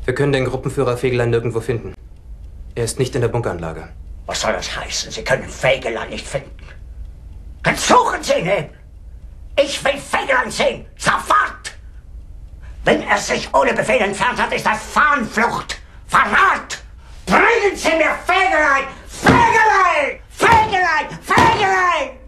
Wir können den Gruppenführer Fegelein nirgendwo finden. Er ist nicht in der Bunkeranlage. Was soll das heißen? Sie können Fegelein nicht finden. Dann suchen Sie ihn eben. Ich will Fegelein sehen. Sofort! Wenn er sich ohne Befehl entfernt hat, ist das Fahnenflucht. Verrat! Bringen Sie mir Fegelein! Fegelein! Fegelein! Fegelein!